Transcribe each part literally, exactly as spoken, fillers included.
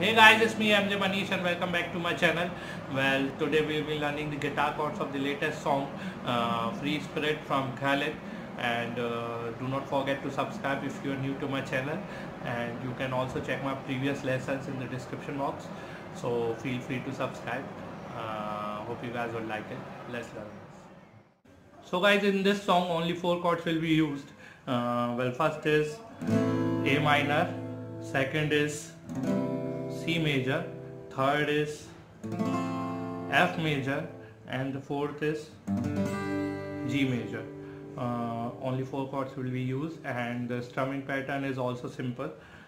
Hey guys, it's me Mjmanish and welcome back to my channel. Well, today we will be learning the guitar chords of the latest song uh, Free Spirit from Khalid, and uh, do not forget to subscribe if you are new to my channel, and you can also check my previous lessons in the description box, so feel free to subscribe. Uh, hope you guys will like it. Let's learn this. So guys, in this song only four chords will be used. Uh, well, first is A minor, second is C major, third is F major, and the fourth is G major. Uh, only four chords will be used, and the strumming pattern is also simple.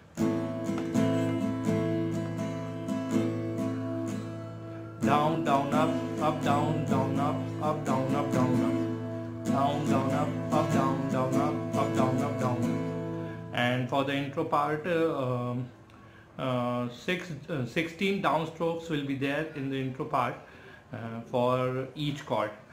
Down, down, up, up, down, down, up, up, down, up, down, up, down, down, up, up, down, down, up, up, down, up, down. And for the intro part, uh, um, uh, six, uh, sixteen downstrokes will be there in the intro part uh, for each chord.